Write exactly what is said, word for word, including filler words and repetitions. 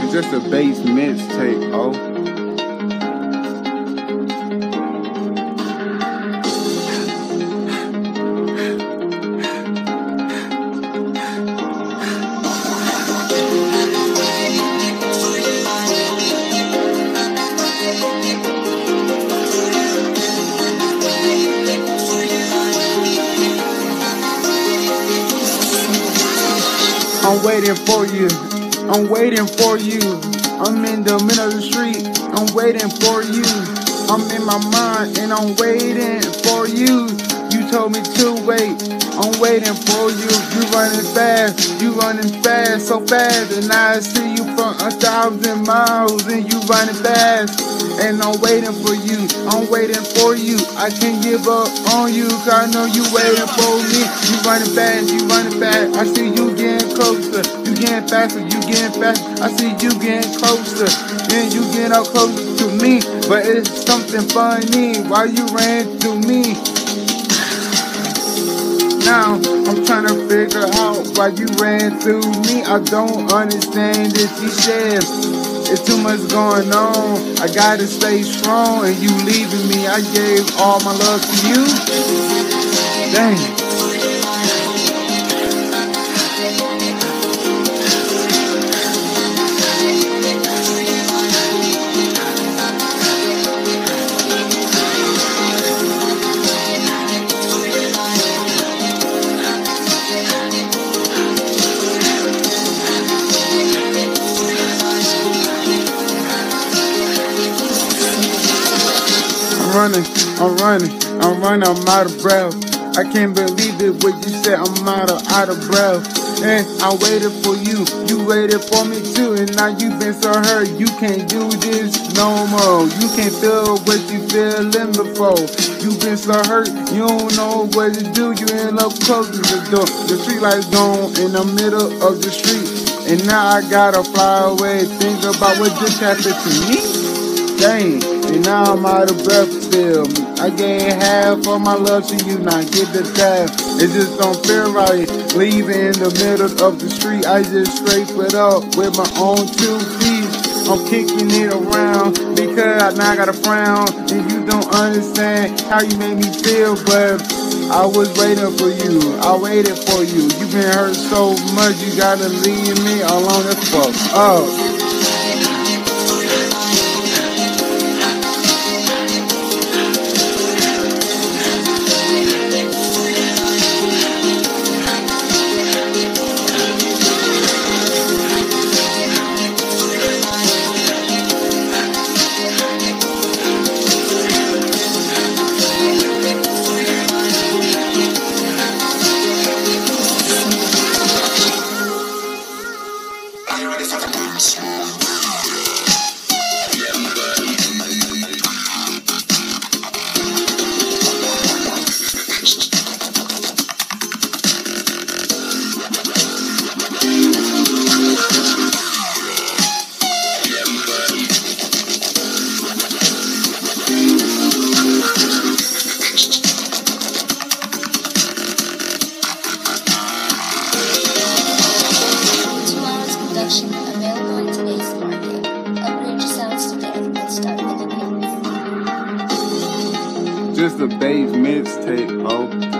It's just a bass mixtape, oh. I'm waiting for you, I'm waiting for you. I'm in the middle of the street, I'm waiting for you. I'm in my mind and I'm waiting for you. You told me to wait, I'm waiting for you. You running fast, you running fast, so fast. And I see you from a thousand miles and you running fast. And I'm waiting for you, I'm waiting for you. I can't give up on you, cause I know you waiting for me. You running fast, you running fast. I see you getting closer, you getting faster, you getting faster. I see you getting closer, and you getting up closer to me. But it's something funny, why you ran to me? Now I'm trying to figure out why you ran through me. I don't understand this, you said it's too much going on. I gotta stay strong and you leaving me. I gave all my love to you. Dang. I'm running, I'm running, I'm running, I'm out of breath. I can't believe it when you said I'm out of, out of breath. And I waited for you, you waited for me too. And now you've been so hurt, you can't do this no more. You can't feel what you feeling before. You've been so hurt, you don't know what to do. You end up closing the door. The street light's gone in the middle of the street. And now I gotta fly away, think about what just happened to me. Dang, and now I'm out of breath still. I gave half of my love to you, now get the half. It just don't feel right, leaving in the middle of the street. I just scrape it up with my own two feet. I'm kicking it around because now I got a frown. And you don't understand how you made me feel, but I was waiting for you, I waited for you. You've been hurt so much, you gotta leave me alone as fuck up. Available in today's market. Upgrade your sounds today and start with a beat. Just a bass mixtape, ho.